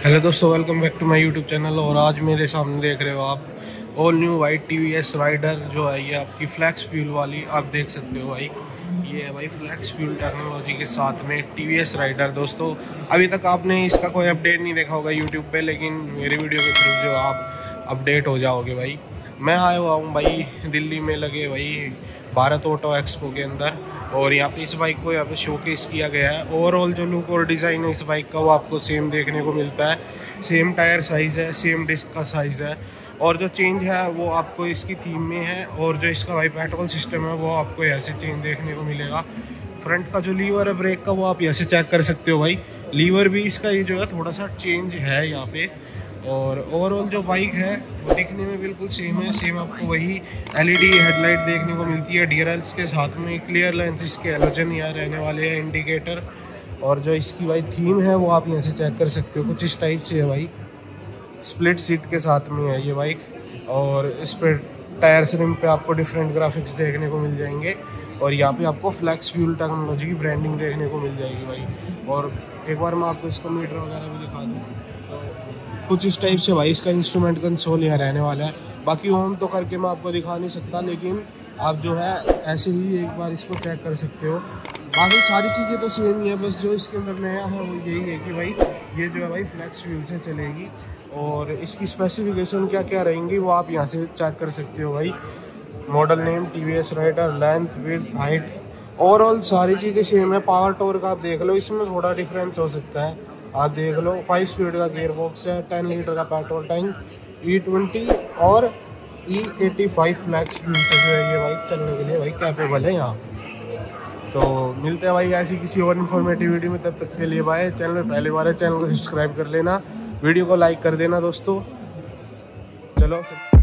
Hello दोस्तों, welcome back to my YouTube channel. और आज मेरे सामने देख रहे हो आप all new white TVS Raider जो है ये आपकी फ्लैक्स फ्यूल वाली आप देख सकते हो भाई। ये है भाई फ्लैक्स फ्यूल टेक्नोलॉजी के साथ में टीवीएस राइडर। दोस्तों अभी तक आपने इसका कोई अपडेट नहीं देखा होगा यूट्यूब पे, लेकिन मेरी वीडियो के थ्रू जो आप अपडेट हो जाओगे भाई। मैं आया हुआ हूँ भाई दिल्ली में लगे भाई भारत ऑटो एक्सपो के अंदर, और यहाँ पे इस बाइक को यहाँ पे शोकेस किया गया है। ओवरऑल जो लुक और डिज़ाइन है इस बाइक का वो आपको सेम देखने को मिलता है। सेम टायर साइज़ है, सेम डिस्क का साइज़ है, और जो चेंज है वो आपको इसकी थीम में है। और जो इसका भाई पेट्रोल सिस्टम है वो आपको यहाँ से चेंज देखने को मिलेगा। फ्रंट का जो लीवर है ब्रेक का वो आप यहाँ से चेक कर सकते हो भाई। लीवर भी इसका ये जो है थोड़ा सा चेंज है यहाँ पे। और ओवरऑल जो बाइक है वो दिखने में बिल्कुल सेम है। सेम आपको वही एलईडी हेडलाइट देखने को मिलती है डीआरएल्स के साथ में। क्लियर लेंस इसके हैलोजन यहाँ रहने वाले हैं, इंडिकेटर। और जो इसकी भाई थीम है वो आप यहाँ से चेक कर सकते हो, कुछ इस टाइप से है भाई। स्प्लिट सीट के साथ में है ये बाइक, और इस पर टायर रिम पे आपको डिफरेंट ग्राफिक्स देखने को मिल जाएंगे। और यहाँ पे आपको फ्लैक्स फ्यूल टेक्नोलॉजी की ब्रांडिंग देखने को मिल जाएगी भाई। और एक बार मैं आपको इसका मीटर वगैरह भी दिखा दूँ तो कुछ इस टाइप से भाई इसका इंस्ट्रूमेंट कंसोल यहाँ रहने वाला है। बाकी ऑन तो करके मैं आपको दिखा नहीं सकता, लेकिन आप जो है ऐसे ही एक बार इसको चेक कर सकते हो। बाकी सारी चीज़ें तो सेम ही है, बस जो इसके अंदर नया है वो यही है कि भाई ये जो है भाई फ्लैक्स फ्यूल से चलेगी। और इसकी स्पेसिफिकेशन क्या क्या रहेंगी वो आप यहाँ से चेक कर सकते हो भाई। Model name TVS Raider, length, width, height, overall सारी चीज़ें सेम है। पावर टॉर्क आप देख लो, इसमें थोड़ा डिफरेंस हो सकता है, आप देख लो। 5 स्पीड का गियर बॉक्स है, 10 लीटर का पेट्रोल टैंक, E20 और E85 फ्लैक्स फ्यूल से जो है ये बाइक चलने के लिए भाई कैपेबल है यहाँ। तो मिलते हैं भाई ऐसी किसी और इन्फॉर्मेटिव वीडियो में, तब तक के लिए बाय। चैनल में पहली बार है, चैनल को सब्सक्राइब कर लेना, वीडियो को लाइक कर देना दोस्तों। चलो।